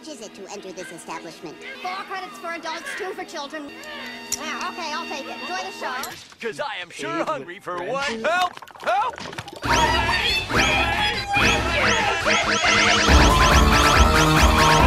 much is it to enter this establishment? 4 credits for adults, 2 for children. Yeah, okay, I'll take it. Enjoy the show. Because I am sure hungry for one. Help! Help!